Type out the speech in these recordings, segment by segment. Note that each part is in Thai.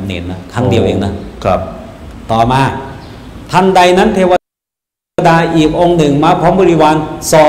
เนรนะครั้งเดียวเองนะครับต่อมาทันใดนั้นเทวดาอีกองค์หนึ่งมาพร้อมบริวาร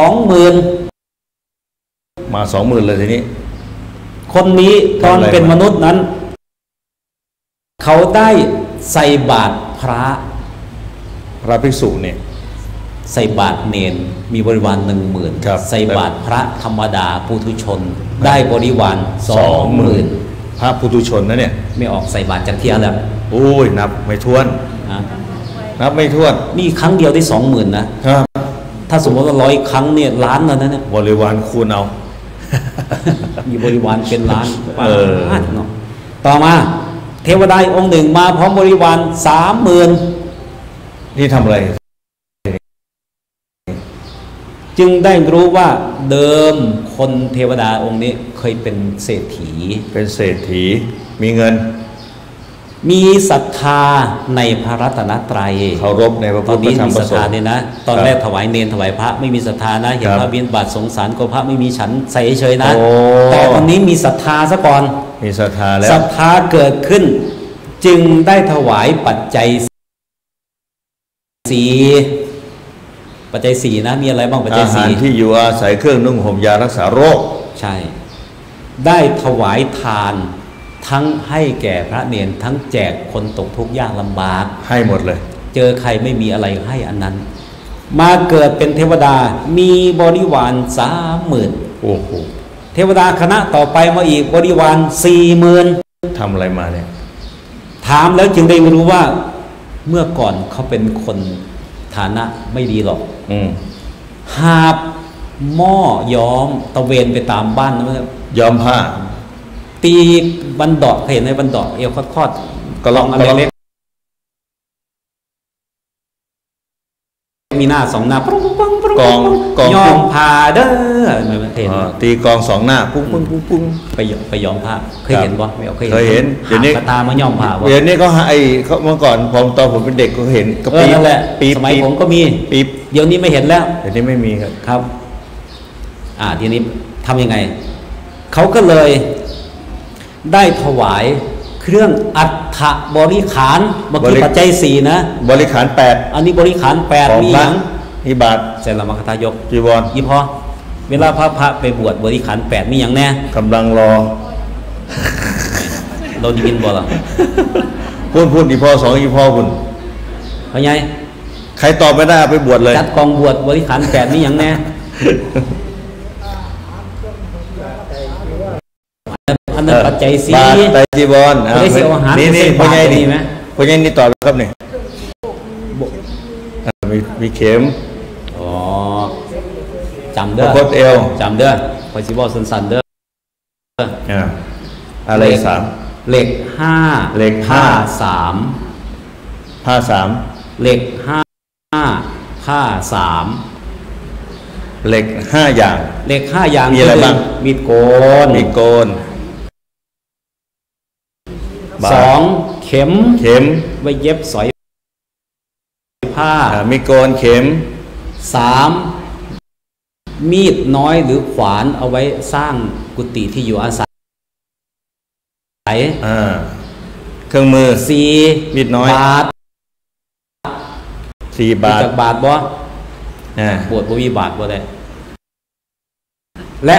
20,000 มา20,000เลยทีนี้คนนี้ตอนเป็นมนุษย์นั้นเขาได้ใส่บาตรพระภิกษุเนี่ยใส่บาตรเนรมีบริวาร10,000ใส่บาตรพระธรรมดาปุถุชนได้บริวาร20,000 พระปุถุชนนะเนี่ยไม่ออกใส่บาตรจากเที่ยแล้วโอ้ยนับไม่ถ้วนนับไม่ถ้วนนี่ครั้งเดียวได้20,000นะครับถ้าสมมติว่า100 ครั้งเนี่ยล้านแล้วนะเนี่ยบริวารคูณเอามีบริวารเป็นล้านเนาะต่อมาเทวดาองค์หนึ่งมาพร้อมบริวาร30,000 นี่ทำอะไรจึงได้รู้ว่าเดิมคนเทวดาองค์นี้เคยเป็นเศรษฐีมีเงินมีศรัทธาในพระรัตนตรัยเคารพในพระพุทธธรรมประสงค์เนี่ยนะตอนแรกถวายเนรถวายพระไม่มีศรัทธานะเห็นพระบิณฑบาตสงสารก็พระไม่มีฉันใส่เฉยนะแต่ตอนนี้มีศรัทธาซะก่อนมีศรัทธาแล้วศรัทธาเกิดขึ้นจึงได้ถวายปัจจัย4นะมีอะไรบ้างปัจจัย4 อาหารที่อยู่อาศัยเครื่องนุ่งห่มยารักษาโรคใช่ได้ถวายทานทั้งให้แก่พระเนรทั้งแจกคนตกทุกข์ยากลำบากให้หมดเลยเจอใครไม่มีอะไรให้อันนั้นมาเกิดเป็นเทวดามีบริวาร30,000 โอ้โหเทวดาคณะต่อไปมาอีกบริวาร40,000 ทำอะไรมาเนี่ยถามแล้วจึงได้รู้ว่าเมื่อก่อนเขาเป็นคนฐานะไม่ดีหรอกหาบหม้อย้อมตะเวนไปตามบ้านนะย้อมผ้าตีบันดอกเห็นไหมบันดอกเอวคอดกระลองอะไรเล็กมีหน้า2 หน้ากองย้อมผ้าเด้อตีกอง2 หน้าปุ้งไปย้อมผ้าเคยเห็นบ่ไม่เคยเห็นเดี๋ยวนี้ตามาย้อมผ้าบ่เดี๋ยวนี้เขาเขาเมื่อก่อนตอนผมเป็นเด็กก็เห็นก็ปีนั่นแหละสมัยผมก็มีปีเดี๋ยวนี้ไม่เห็นแล้วเดี๋ยวนี้ไม่มีครับทีนี้ทำยังไงเขาก็เลยได้ถวายเครื่องอัฐบริขารเมื่อกี้ปัจจัย4นะบริขาร8 อันนี้บริขาร8มีอย่างมีบาทเสร็จแล้วมคทายกจีวรยี่พอเวลาพระไปบวชบริขาร8มีอย่างแน่กำลังรอเราดีกินบ่ล่ะพูดอีพอ2อีพอคุณเขาไงใครตอบไม่ได้ไปบวชเลยจัดกองบวชบริขาร8มีอย่างแน่อันนั้นปัจจัย4 บาทไตรจีวรนี่พ่อใหญ่นี่ไหมพ่อใหญ่นี่ตอบครับนี่มีเข็มจำเด้อเอวจำเด้อคอยสิบอกสั้นๆเด้ออะไร3 เหล็ก5 เหล็กผ้า3เหล็ก5ผ้า3 เหล็ก5อย่างเหล็ก5อย่างมีอะไรบ้างมีดโกน2เข็มไว้เย็บสอยผ้ามีโกนเข็ม 3มีดน้อยหรือขวานเอาไว้สร้างกุฏิที่อยู่อาศัยเครื่องมือ 4 มีดน้อยบาท 4 บาทจากบาทบ่บวชบ่มีบาทบ่ได้และ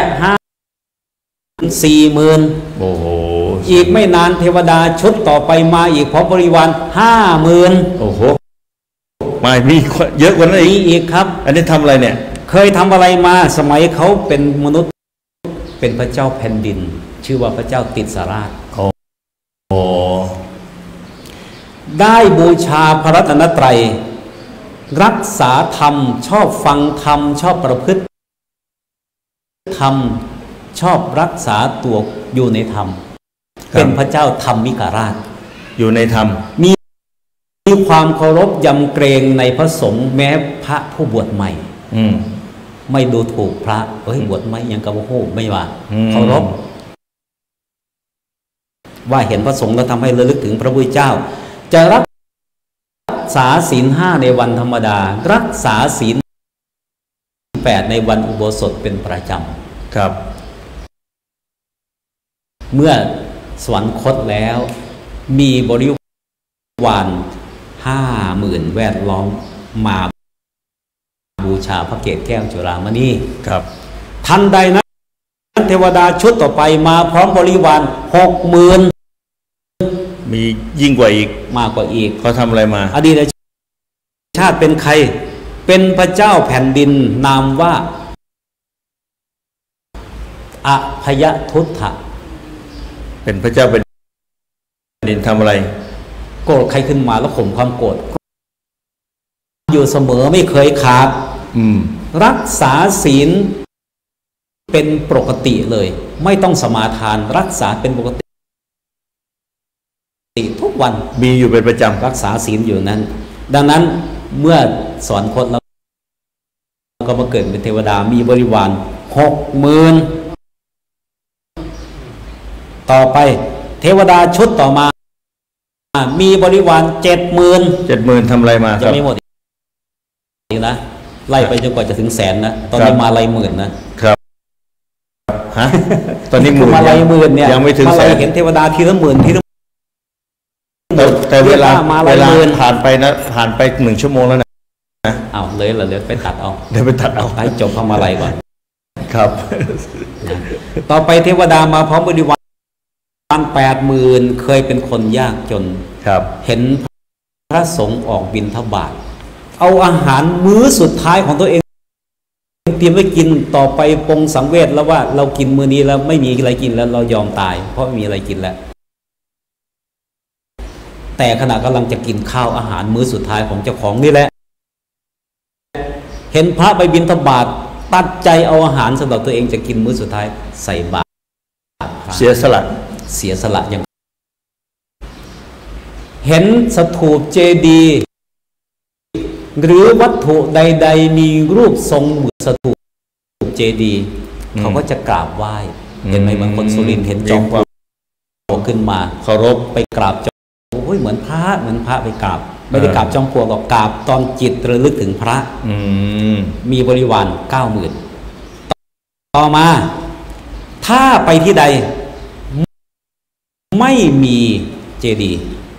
40,000 โอ้โหอีกไม่นานเทวดาชุดต่อไปมาอีกพร้อมบริวาร50,000 โอ้โหมามีเยอะกว่านั้นอีกครับอันนี้ทำอะไรเนี่ยเคยทำอะไรมาสมัยเขาเป็นมนุษย์เป็นพระเจ้าแผ่นดินชื่อว่าพระเจ้าติสราชได้บูชาพระรัตนตรัยรักษาธรรมชอบฟังธรรมชอบประพฤติธรรมชอบรักษาตัวอยู่ในธรรมเป็นพระเจ้าธรรมิกราชอยู่ในธรรมมีความเคารพยำเกรงในพระสงฆ์แม้พระผู้บวชใหม่ไม่ดูถูกพระบวชไม่ยังกระโหไม่ว่าเคารพว่าเห็นพระสงฆ์แล้วทำให้ระลึกถึงพระพุทธเจ้าจะรักษาศีล5ในวันธรรมดารักษาศีล8ในวันอุโบสถเป็นประจำครับเมื่อสวรรคตแล้วมีบริวาร50,000แวดล้อมมาบูชาพระเกศแก้วจุฬามณีครับทันใดนั้นเทวดาชุดต่อไปมาพร้อมบริวาร60,000 มียิ่งกว่าอีกมากกว่าอีกเขาทำอะไรมาอดีตชาติเป็นใครเป็นพระเจ้าแผ่นดินนามว่าอภยทุตถะเป็นพระเจ้าแผ่นดินทำอะไรโกรธใครขึ้นมาแล้วข่มความโกรธอยู่เสมอไม่เคยขาดรักษาศีลเป็นปกติเลยไม่ต้องสมาทานรักษาเป็นปกติทุกวันมีอยู่เป็นประจำรักษาศีลอยู่นั้นดังนั้นเมื่อสอนคนแล้วก็มาเกิดเป็นเทวดามีบริวาร60,000ต่อไปเทวดาชุดต่อมามีบริวาร70,000 ทำอะไรมาจะไม่หมดอีกนะไล่ไปจนกว่าจะถึง100,000นะตอนนี้มา110,000นะครับฮะตอนนี้มา110,000เนี่ยยังไม่ถึง100,000 เห็นเทวดาทีละ10,000ทีละแต่เวลาผ่านไปนะผ่านไป1 ชั่วโมงแล้วนะเอาเลยเหรอเลยไปตัดเอาให้จบเข้ามาก่อนครับต่อไปเทวดามาพร้อมบริวาร80,000เคยเป็นคนยากจนครับเห็นพระสงฆ์ออกบิณฑบาตเอาอาหารมื้อสุดท้ายของตัวเองเตรียมไว้กินต่อไปปรงสังเวชแล้วว่าเรากินมื้อนี้แล้วไม่มีอะไรกินแล้วเรายอมตายเพราะไม่มีอะไรกินแล้วแต่ขณะกำลังจะกินข้าวอาหารมื้อสุดท้ายของเจ้าของนี่แหละเห็นพระไปบิณฑบาตตัดใจเอาอาหารสำหรับตัวเองจะกินมื้อสุดท้ายใส่บาตรเสียสละอย่างเห็นสถูปเจดีย์หรือวัตถุใดๆมีรูปทรงเหมือนสถูปเจดีย์เขาก็จะกราบไหว้เห็นไหมบางคนสุรินทร์เห็นจอมปลวกขึ้นมาเคารพไปกราบจอมโอ้ยเหมือนพระไปกราบไม่ได้กราบจอมปลวกหรอกกราบตอนจิตระลึกถึงพระมีบริวาร90,000ต่อมาถ้าไปที่ใดไม่มีเจดีย์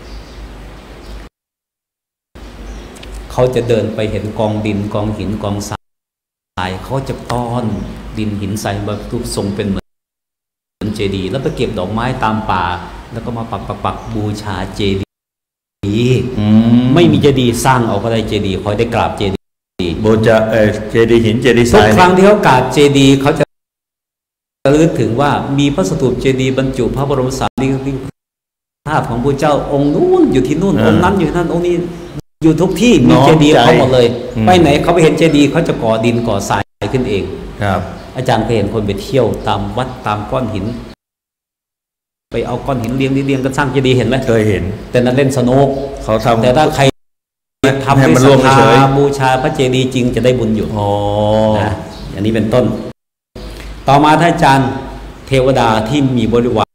เขาจะเดินไปเห็นกองดินกองหินกองทรายเขาจะต้อนดินหินทรายมาทุกทรงเป็นเหมือนเจดีย์แล้วไปเก็บดอกไม้ตามป่าแล้วก็มาปักบูชาเจดีย์ไม่มีเจดีย์สร้างเอาก็ได้เจดีย์คอยได้กราบเจดีย์บูชาเจดีย์หินเจดีย์ทรายทุกครั้งที่เขากราบเจดีย์เขาจะระลึกถึงว่ามีพระสถูปเจดีย์บรรจุพระบรมสารีริกธาตุของพระเจ้าองค์นู้นอยู่ที่นู่นองค์นั้นอยู่ที่นั่นองค์นี้อยู่ทุกที่มีเจดีย์เขาหมดเลยไปไหนเขาไปเห็นเจดีย์เขาจะก่อดินก่อทรายขึ้นเองครับอาจารย์เคยเห็นคนไปเที่ยวตามวัดตามก้อนหินไปเอาก้อนหินเรียงกันสร้างเจดีย์เห็นไหมเคยเห็นแต่นั้นเล่นสนุกเขาทำแต่ถ้าใครทำให้ศรัทธาบูชาพระเจดีย์จริงจะได้บุญอยู่นะอันนี้เป็นต้นต่อมาท่านอาจารย์เทวดาที่มีบริวาร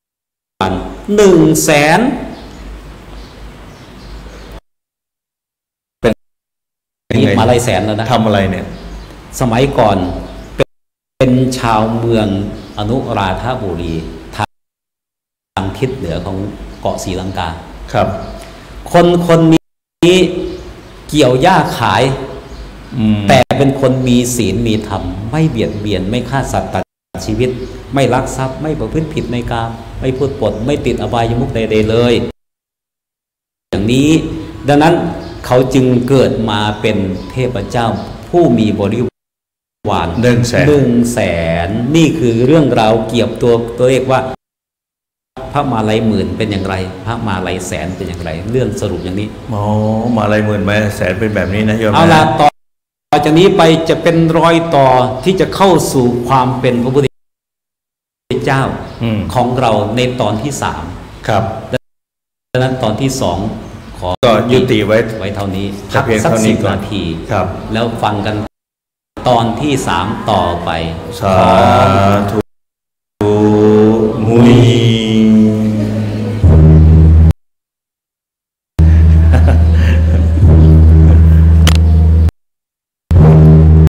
100,000นี่มา100,000แล้วนะทำอะไรเนี่ยสมัยก่อนเป็นชาวเมืองอนุราธาบุรีทางทิศเหนือของเกาะศรีลังกาครับคนนี้เกี่ยวหญ้าขายแต่เป็นคนมีศีลมีธรรมไม่เบียดเบียนไม่ฆ่าสัตว์ตัดชีวิตไม่ลักทรัพย์ไม่ประพฤติผิดในกามไม่พูดปดไม่ติดอบายมุขใดๆเลยอย่างนี้ดังนั้นเขาจึงเกิดมาเป็นเทพเจ้าผู้มีบริวาร100,000นี่คือเรื่องราวเกี่ยวตัวเลขว่าพระมาลัยหมื่นเป็นอย่างไรพระมาลัยแสนเป็นอย่างไรเรื่องสรุปอย่างนี้มาลัยหมื่นมาแสนเป็นแบบนี้นะโยมเอาละต่อจากนี้ไปจะเป็นรอยต่อที่จะเข้าสู่ความเป็นพระพุทธเจ้าของเราในตอนที่3 ครับดังนั้นตอนที่2ขอยุติไว้เท่านี้พักสัก10 นาทีแล้วฟังกันตอนที่3ต่อไปสาธุมุนี